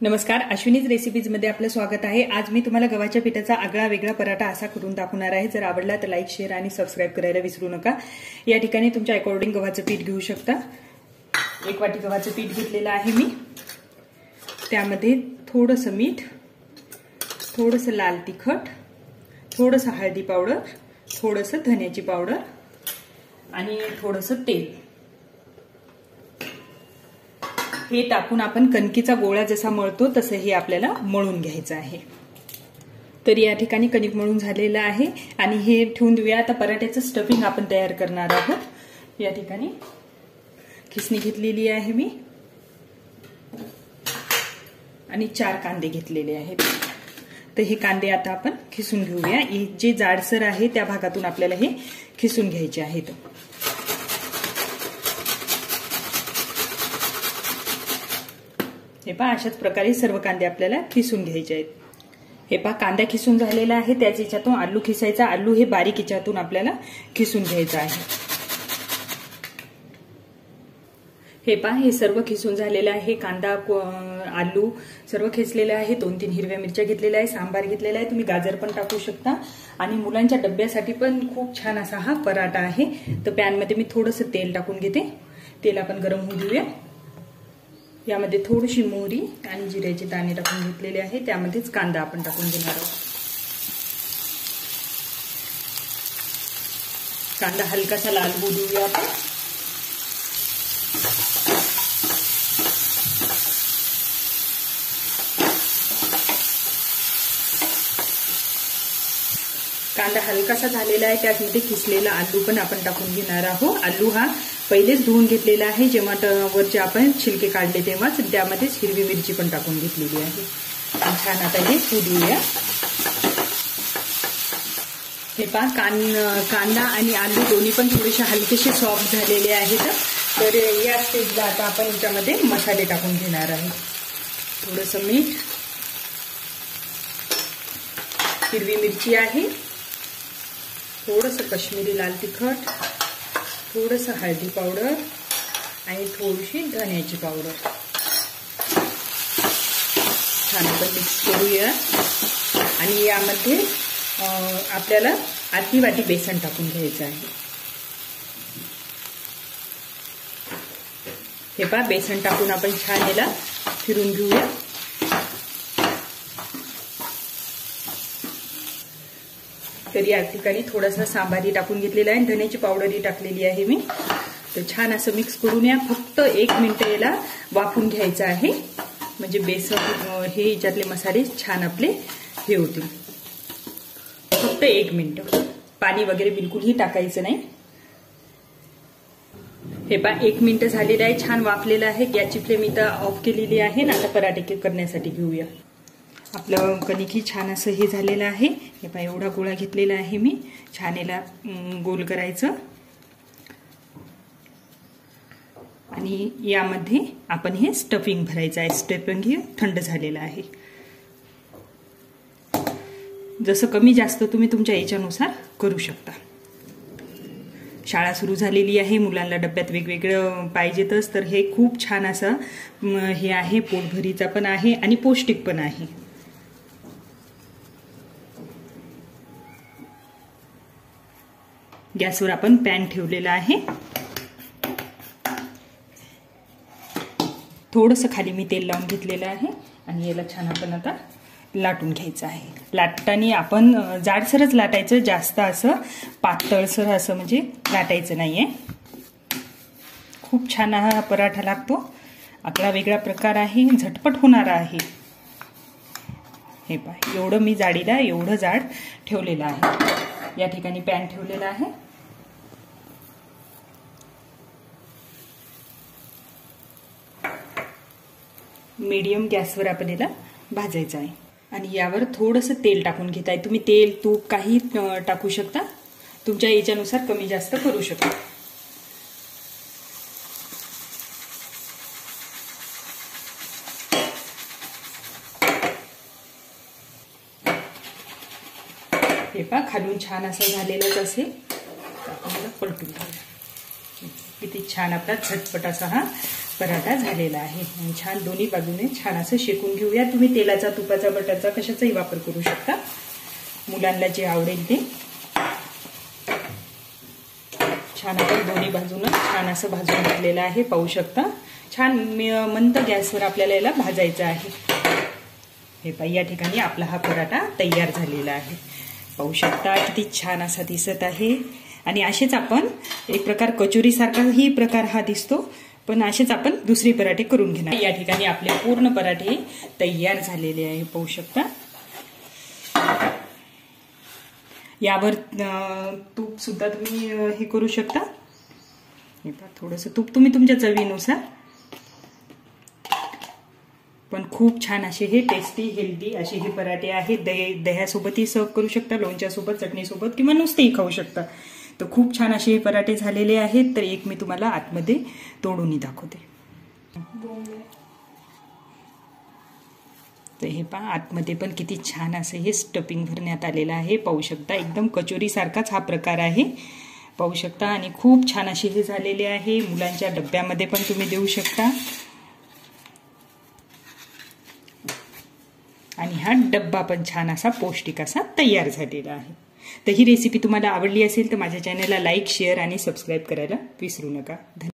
नमस्कार, अश्विनीज रेसिपीज मध्ये आपलं स्वागत आहे। आज मी तुम्हाला गव्हाच्या पिठाचा आगळा वेगळा पराठा असा करून दाखवणार आहे। जर आवडला तर लाईक, शेअर आणि सबस्क्राइब करायला विसरू नका। या ठिकाणी तुमच्या अकॉर्डिंग गव्हाचं पीठ घेऊ शकता। 1 वाटी गव्हाचं पीठ घेतलेलं आहे मी। त्यामध्ये थोडंसं मीठ, थोडंसं लाल तिखट, थोडंसं हळदी पावडर, थोडंसं धन्याची पावडर आणि थोडंसं तेल हे टाकून आपण कणकीचा गोळा जसा मळतो तसे हे आपल्याला मळून घ्यायचं आहे। तर या ठिकाणी कणिक मळून झालेलं आहे आणि हे ठेवून देऊया। आता पराठ्याचं स्टफिंग आपण तयार करणार आहोत। या ठिकाणी खिसणी घेतलेली आहे मी आणि 4 कांदे घेतलेले आहेत। तर हे कांदे आता आपण खिसून घेऊया। जे जाडसर आहे त्या भागातून आपल्याला हे खिसून घ्यायचे आहेत। हे पहा, अशाच प्रकारे सर्व कांदे आपल्याला खिसून घ्यायचे आहेत। हे पहा, कांदा खिसून झालेला आहे। त्याच याच्यातून आलू खिसायचा। आलू हे बारीक याच्यातून आपल्याला खिसून घ्यायचं आहे। हे पहा, हे सर्व खिसून झालेलं आहे। कांदा, आलू सर्व खिसलेलं आहे। 2-3 हिरव्या मिरच्या घेतलेल्या आहे। सांबार घेतलेला आहे। तुम्ही गाजर पण टाकू शकता आणि मुलांच्या डब्यासाठी पण खूप छान असा हा पराठा आहे। तर पॅन मध्ये मी थोडंसं तेल टाकून घेते। तेल आपण गरम होऊ देऊया। यामध्ये थोडीशी मोहरी आणि जिऱ्याचे दाणे टाकून घेतलेले आहे। त्यामध्येच कांदा आपण टाकून घेणार आहोत। कांदा हलकासा लाल होऊ देऊया आपण। कांदा हलकासा झालेला आहे। त्यामध्ये किसलेला आलू पण आपण टाकून घेणार आहोत। आलू हा पहिलेच धुवून घेतलेला आहे। जेव्हा वरचे आपण छिलके काढले तेव्हाच त्यामध्येच हिरवी मिरची पण टाकून घेतलेली आहे। छान आता हे देऊया। हे पहा, कांदा आणि आलू दोन्ही पण थोडेसे हलकेसे सॉफ्ट झालेले आहेत। तर या स्टेजला आता आपण याच्यामध्ये मसाले टाकून घेणार आहे। थोडंसं मीठ, हिरवी मिरची आहे, थोडंसं काश्मीरी लाल तिखट, थोडंसं हळदी पावडर आणि थोडीशी धन्याची पावडर। छान आपण मिक्स करूया आणि यामध्ये आपल्याला अर्धी वाटी बेसन टाकून घ्यायचं आहे। हे पहा, बेसन टाकून आपण छान याला फिरून घेऊया। तर या ठिकाणी थोडासा सांबारी टाकून घेतलेला आहे। धन्याची पावडरही टाकलेली आहे मी। तर छान असं मिक्स करून या फक्त 1 मिनिट याला वाफून घ्यायचं आहे। म्हणजे बेसन हे याच्यातले मसाले छान आपले हे होतील। फक्त 1 मिनिट, पाणी वगैरे बिलकुलही टाकायचं नाही। हे पहा, 1 मिनिट झालेलं आहे। छान वाफलेलं आहे। गॅसची फ्लेम इथं ऑफ केलेली आहे। आता पराठे करण्यासाठी घेऊया। आपलं कणिक छान असं हे झालेलं आहे। हे पहा, एवढा गोळा घेतलेला आहे मी। छान याला गोल करायचं आणि यामध्ये आपण हे स्टफिंग भरायचं आहे। स्टफिंग हे थंड झालेलं आहे। जसं कमी जास्त तुम्ही तुमच्या याच्यानुसार करू शकता। शाळा सुरू झालेली आहे। मुलांना डब्यात वेगवेगळं पाहिजेतच। तर हे खूप छान असं हे आहे। पोटभरीचा पण आहे आणि पौष्टिक पण आहे। गॅसवर आपण पॅन ठेवलेला आहे। थोडंसं खाली मी तेल लावून घेतलेलं आहे आणि याला छान आपण आता लाटून घ्यायचं आहे। लाटताना आपण जाडसरच लाटायचं, जास्त असं पातळसर असं म्हणजे लाटायचं नाहीये। खूप छान हा पराठा लागतो। आपला वेगळा प्रकार आहे, झटपट होणारा आहे। हे पहा, एवढं मी जाडीला एवढं जाड ठेवलेलं आहे। या ठिकाणी पॅन ठेवलेला आहे। मीडियम गॅसवर आपण याला भाजायचं आहे आणि यावर थोडंसं तेल टाकून घेत आहे। तुम्ही तेल, तूप काही टाकू शकता। तुमच्या याच्यानुसार कमी जास्त करू शकता। हे पहा, खालून छान असं झालेलंच असेल तर आपण पलटून घेऊया। किती छान आपला झटपट असा हा पराठा झालेला आहे आणि छान दोन्ही बाजूने छान असं शेकून घेऊया. तुम्ही तेलाचा, तुपाचा, बटरचा कशाचाही वापर करू शकता, मुलांना जे आवडेल ते. छान आपण दोन्ही बाजूने छान असं भाजून घेतलेलं आहे, पाहू शकता. छान मंद गॅसवर आपल्याला याला भाजायचं आहे. हे पहा, या ठिकाणी आपला हा पराठा तयार झालेला आहे. पाहू शकता किती छान असा दिसत आहे. आणि असेच आपण एक प्रकार कचोरी सारखाही प्रकार हा दिसतो, पण असेच आपण दुसरे पराठे करून घेणार. या ठिकाणी आपले पूर्ण पराठे तयार झालेले आहे, पाहू शकता. यावर तूप सुद्धा तुम्ही हे करू शकता. हे पहा, थोडंसं तूप तुम्ही तुमच्या चवीनुसार. पण खूप छान असे हे टेस्टी हेल्दी असे हे पराठे आहेत. दह्यासोबतही सर्व करू शकता, लोणच्यासोबत, चटणीसोबत किंवा नुसतेही खाऊ शकता. तर खूप छान असे हे पराठे झालेले आहेत. तर एक मी तुम्हाला आतमध्ये तोडूनही दाखवते. तर हे पहा, आतमध्ये पण किती छान असं हे स्टफिंग भरण्यात आलेलं आहे, पाहू शकता. एकदम कचोरी सारखाच हा प्रकार आहे, पाहू शकता. आणि खूप छान असे हे झालेले आहे. मुलांच्या डब्यामध्ये पण तुम्ही देऊ शकता. आणि हा डब्बा पण छान असा पौष्टिक असा तयार झालेला आहे. तर ही रेसिपी तुम्हाला आवडली असेल तर माझ्या चॅनलला लाईक, शेअर आणि सबस्क्राईब करायला विसरू नका. धन्यवाद.